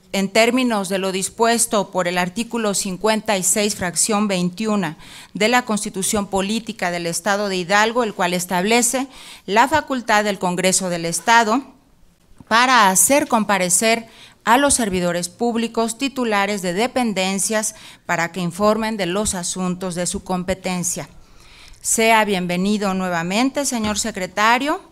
en términos de lo dispuesto por el artículo 56, fracción 21 de la Constitución Política del Estado de Hidalgo, el cual establece la facultad del Congreso del Estado para hacer comparecer a los servidores públicos titulares de dependencias para que informen de los asuntos de su competencia. Sea bienvenido nuevamente, señor secretario.